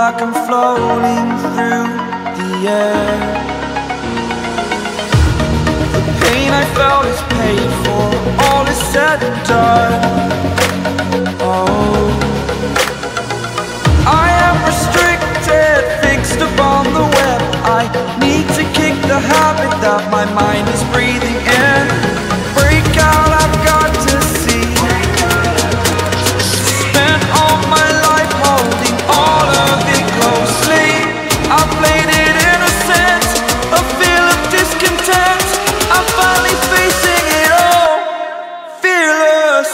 like I'm floating through the air. The pain I felt is paid for, all is said and done. Oh, I am restricted, fixed upon the web. I need to kick the habit that my mind is breathing in. Break out, I've got to see. Spent all my life holding all of it closely. I played it innocent, a feel of discontent. I'm finally facing it all, fearless.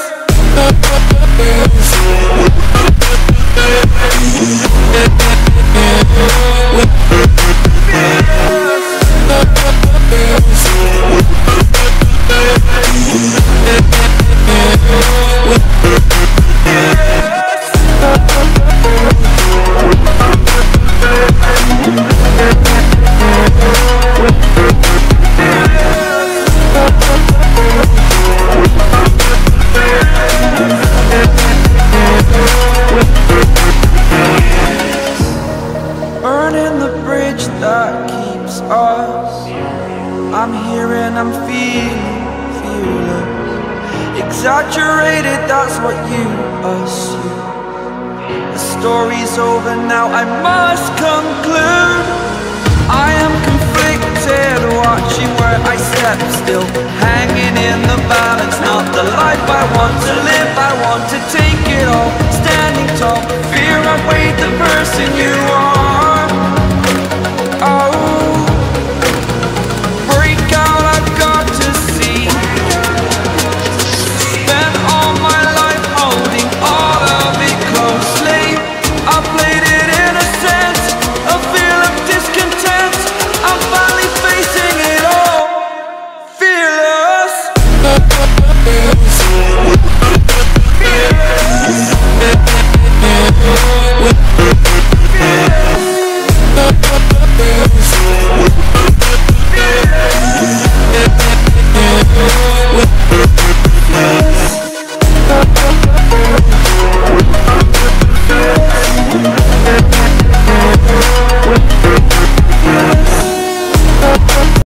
Burning the bridge that keeps us. I'm here and I'm feeling fearless. Exaggerated, that's what you assume. The story's over now, I must conclude. I am conflicted, watching where I step still, hanging in the balance, not the life I want to